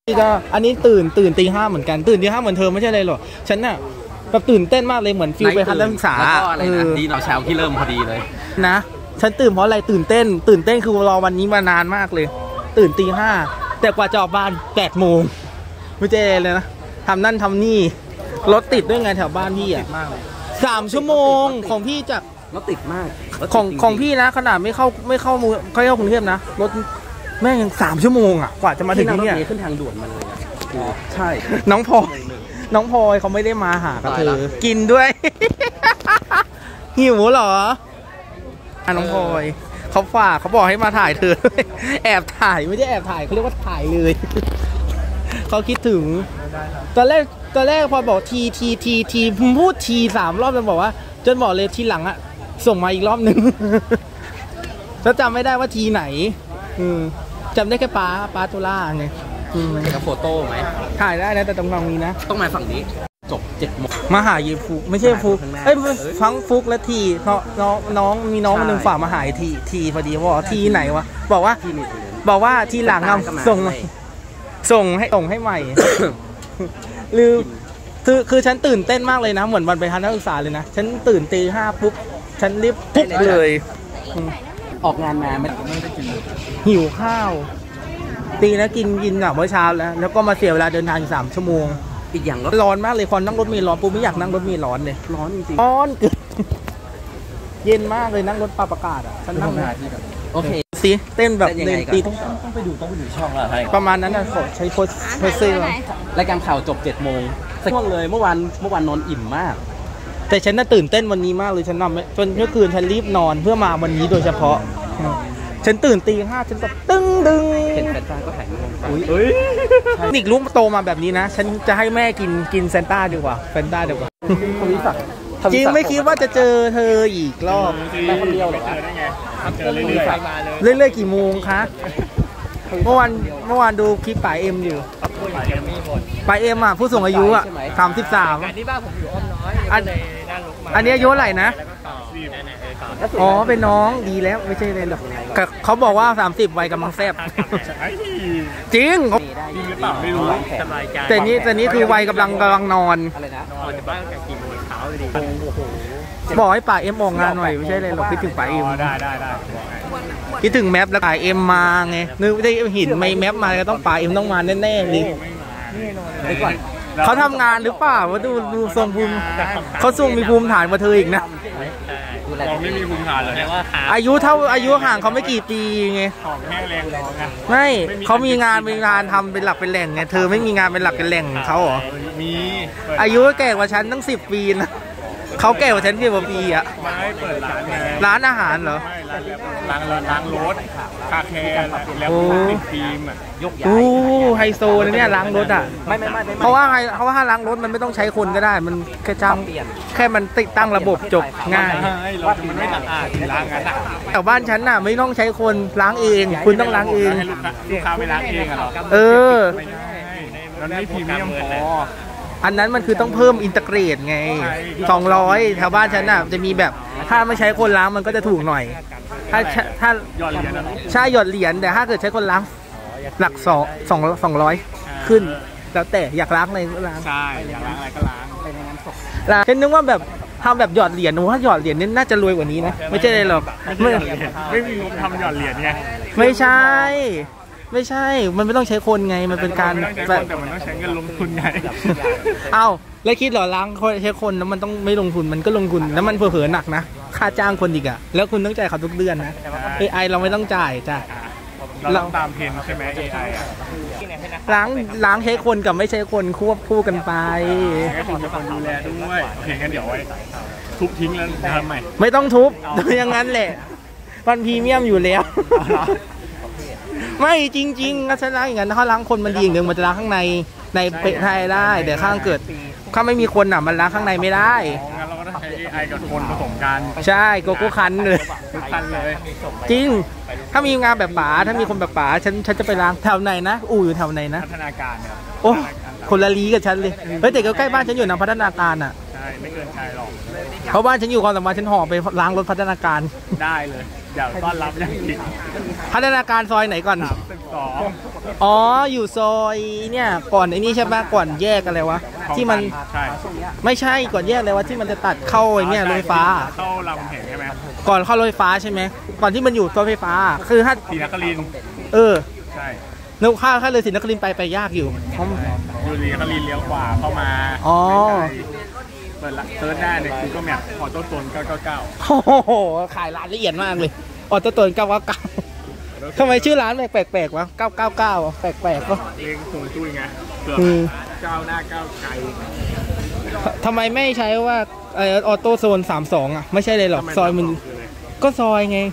นี่ก็อันนี้ตื่นตี 5เหมือนกันตื่นตี 5เหมือนเธอไม่ใช่เลยหรอฉันน่ะแบบตื่นเต้นมากเลยเหมือนฟิลไปทัศนศึกษาอะไรนะดีเราเช้าที่เริ่มพอดีเลยนะฉันตื่นเพราะอะไรตื่นเต้นคือรอวันนี้มานานมากเลยตื่นตี 5แต่กว่าจะออกบ้าน8 โมงไม่ใช่เลยนะทำนั่นทำนี่รถติดด้วยไงแถวบ้านพี่อ่ะ3 ชั่วโมงของพี่จากรถติดมากของพี่นะขนาดไม่เข้ากรุงเทพนะรถแม่งยัง3 ชั่วโมงอ่ะกว่าจะมาถึงที่นี่ขึ้นทางด่วนมาเลยใช่น้องพลอยเขาไม่ได้มาหากับเธอกินด้วยหิวเหรอน้องพลอยเขาฝากเขาบอกให้มาถ่ายเธอแอบถ่ายไม่ได้แอบถ่ายเขาเรียกว่าถ่ายเลยเขาคิดถึงตอนแรกพอบอกทีพูดที3 รอบจนบอกว่าจนบอกเลยทีหลังอะส่งมาอีกรอบนึงแล้วจำไม่ได้ว่าทีไหนจำได้แค่ป้าตุล่าไงกับโฟโต้ไหมถ่ายได้นะแต่ตรงนี้นะต้องมาฝั่งนี้จบ7 โมงมาหาเยฟุกไม่ใช่ฟุกฟังฟุกและทีน้องมีน้องคนหนึ่งฝากมาหายทีพอดีว่าทีไหนวะบอกว่าทีหลังส่งให้ใหม่หรือคือฉันตื่นเต้นมากเลยนะเหมือนวันไปทัศนศึกษาเลยนะฉันตื่นตี 5ปุ๊บฉันรีบปุ๊บเลยออกงานมาไม่ได้กินหิวข้าวตีนะกินเมื่อเช้าแล้วก็มาเสียเวลาเดินทาง3 ชั่วโมงอีกอย่างร้อนมากเลยคนนั่งรถเมล์ร้อนปุ๊บไม่อยากนั่งรถเมล์ร้อนเลยร้อนจริงๆร้อนเกินเย็นมากเลยนั่งรถปรับอากาศอ่ะฉันนั่งโอเคสิเต้นแบบตีต้องไปดูช่องละประมาณนั้นนะใช้โพสเซอร์รายการข่าวจบ7 โมงช่วงเลยเมื่อวานนอนอิ่มมากแต่ฉันน่ะตื่นเต้นวันนี้มากเลยฉันนอนจนเมื่อคืนฉันรีบนอนเพื่อมาวันนี้โดยเฉพาะฉันตื่นตี 5ฉันแบบตึ้งเห็นแฟนๆก็ถ่ายรูปนิกลูกโตมาแบบนี้นะฉันจะให้แม่กินแซนต้าดีกว่าแฟนต้าดีกว่าจริงไม่คิดว่าจะเจอเธออีกรอบไปคนเดียวเหรอเจอเรื่อยๆกี่โมงคะเมื่อวานดูคลิปป่าเอ็มอยู่ป่าเอ็มอ่ะผู้สูงอายุอ่ะ33 ที่บ้านผมอยู่อ้อมน้อยอันนี้อายุเท่าไหร่นะอ๋อเป็นน้องดีแล้วไม่ใช่เลยหรอกเขาบอกว่า30วัยกำลังแซ่บจริงหรือเปล่าไม่รู้แต่นี้คือวัยกำลังนอนอะไรนะนอนจากบ้านแต่กี่โมงเช้าเลยดิบอกให้ป่าเอ็มออกงานหน่อยไม่ใช่เลยหรอกคิดถึงป่าเอ็มได้คิดถึงแมปแล้วป่าเอ็มมาไงนึกได้เห็นไม่แมปมาก็ต้องป่าเอ็มต้องมาแน่ๆเลยเขาทำงานหรือเปล่าว่าดูทรงภูมิเขาทรงมีภูมิฐานมาเธออีกนะเราไม่มีภูมิฐานเลยอายุห่างเขาไม่กี่ปีไงของแห้งแรงร้องอ่ะไม่เขามีงานทำเป็นหลักเป็นแหล่งไงเธอไม่มีงานเป็นหลักเป็นแหล่งเขาเหรอมีอายุแก่กว่าฉันตั้ง10 ปีนะเขาแก่กว่าฉัน10 กว่าปีอ่ะไม่เปิดร้านอาหารเหรอล้างรถคาแคร์แล้วติดฟิล์มอ่ะไฮโซเนี่ยล้างรถอ่ะไม่เพราะว่าล้างรถมันไม่ต้องใช้คนก็ได้มันแค่จ้างแค่มันติดตั้งระบบจบง่ายรถมันไม่สะอาดล้างงั้นอ่ะแต่บ้านฉันน่ะไม่ต้องใช้คนล้างเองคุณต้องล้างเองลูกค้าไม่ล้างเองอ่ะหรอมันไม่พรีเมียมพออันนั้นมันคือต้องเพิ่มอินเตอร์เกรดไง200แถวบ้านฉันน่ะจะมีแบบถ้าไม่ใช้คนล้างมันก็จะถูกหน่อยถ้าหยอดเหรียญใช่หยอดเหรียญแต่ถ้าเกิดใช้คนล้างหลัก200ขึ้นแล้วแต่อยากล้างอะไรก็ล้างใช่อยากล้างอะไรก็ล้างไปในงานศพฉันนึกว่าแบบทำแบบหยอดเหรียญถ้าหยอดเหรียญนี่น่าจะรวยกว่านี้นะไม่ใช่เลยหรอกไม่มีงบทำหยอดเหรียญไงไม่ใช่มันไม่ต้องใช้คนไงมันเป็นการแต่มันต้องใช้เงินลงทุนไงเอ้าแล้วคิดเหรอล้างใช้คนแล้วมันต้องไม่ลงทุนมันก็ลงทุนแล้วมันเผลอๆหนักนะค่าจ้างคนอีกอะแล้วคุณต้องจ่ายเขาทุกเดือนนะ AI เราไม่ต้องจ่ายจ้ะเราตามเพนใช่ไหม AI อ่ะล้างใช้คนกับไม่ใช้คนควบคู่กันไปให้คนดูแลด้วยโอเคงั้นเดี๋ยวไว้ทุบทิ้งแล้วทำใหม่ไม่ต้องทุบอย่างนั้นแหละมันพรีเมียมอยู่แล้วไม่จริงๆก็ฉันล้างอย่างนั้นถ้าล้างคนมันดีอย่างหนึ่งมันจะล้างข้างในเปะไทยได้แต่ข้างเกิดถ้าไม่มีคนมันล้างข้างในไม่ได้งั้นเราก็ต้องใช้ AI กับคนผสมกันใช่โกโก้คันเลยจริงถ้ามีงานแบบป๋าถ้ามีคนแบบป๋าฉันจะไปล้างแถวไหนนะอยู่แถวไหนนะพัฒนาการเนี่ยโอ้คนละลีกับฉันเลยเฮ้ยแต่ใกล้บ้านฉันอยู่นะพัฒนาการอ่ะใช่ไม่เกินใช่หรอกเพราะบ้านฉันอยู่ความสามารถฉันห่อไปล้างรถพัฒนาการได้เลยเดี๋ยวต้อนรับอย่างจริงพัฒนาการซอยไหนก่อน 2 อ๋ออยู่ซอยเนี่ยก่อนไอ้นี่ใช่ปะก่อนแยกอะไรวะที่มันใช่ไม่ใช่ก่อนแยกเลยวะที่มันจะตัดเข้าไอ้เนี่ยรถไฟฟ้าเข้ารามคำแหงใช่ไหมก่อนเข้ารถไฟฟ้าใช่ไหมก่อนที่มันอยู่รถไฟฟ้าคือถ้าศรีนครินทร์ ใช่นึกถ้าเลยศรีนครินทร์ไปยากอยู่เพราะอยู่ศรีนครินทร์เลี้ยวขวาเข้ามาอ๋อเปิดละเซิร์ชได้ในกูก็แมปออโต้ตน999 โอ้โหขายร้านละเอียดมากเลยออโต้ตน999ทำไมชื่อร้านแปลกๆวะ999อ่ะแปลกๆก็เลี้ยงคงจุ้ยไงเกือบก้าวหน้าก้าวไกลทำไมไม่ใช้ว่าออโต้โซน32อ่ะไม่ใช่เลยหรอกซอยมันก็ซอยไง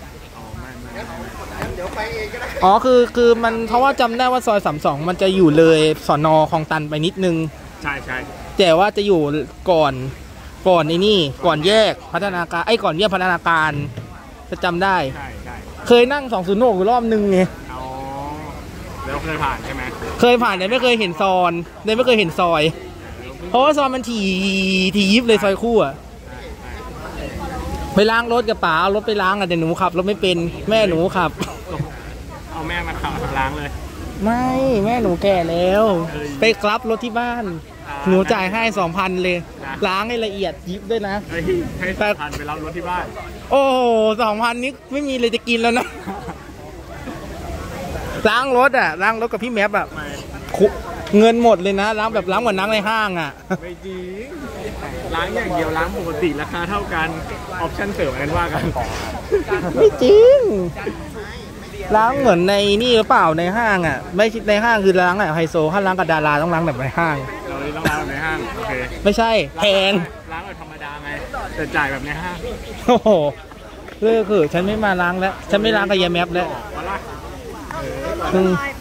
อ๋อคือมันเพราะว่าจำได้ว่าซอย32มันจะอยู่เลยสน.คลองตันไปนิดนึงใช่ใช่แต่ว่าจะอยู่ก่อนไอ้นี่ก่อนแยกพัฒนาการก่อนแยกพัฒนาการจะจำได้ใช่ใช่เคยนั่ง206อยู่รอบนึงไงอ๋อแล้วเคยผ่านใช่ไหมเคยผ่านแต่ไม่เคยเห็นซอยไม่เคยเห็นซอยเพราะว่าซอยมันถี่ยิบเลยซอยคู่อะไปล้างรถกับป๋าเอารถไปล้างอะแต่หนูขับรถไม่เป็นแม่หนูขับเอาแม่มาขับล้างเลยไม่แม่หนูแก่แล้ว ไปกลับรถที่บ้านหนูจ่ายให้ 2,000 เลยล้างให้ละเอียดยิบด้วยนะให้2,000ไปรับรถที่บ้านโอ้โห2,000นี้ไม่มีเลยจะกินแล้วนะล้างรถกับพี่แมปอะเงินหมดเลยนะล้างแบบล้างเหมือนล้างในห้างอะไม่จริงล้างอย่างเดียวล้างปกติราคาเท่ากันออปชั่นเสริมนั้นว่ากันไม่จริงล้างเหมือนในนี่หรือเปล่าในห้างอ่ะไม่ในห้างคือล้างแบบไฮโซถ้าล้างกับดาราต้องล้างแบบในห้างเราต้องล้างแบบในห้างโอเคไม่ใช่แพงล้างแบบธรรมดาไงแต่จ่ายแบบในห้างโอ้โหเลิกคือฉันไม่มาล้างแล้วฉันไม่ล้างกับยายแมปแล้วว่าล่ะ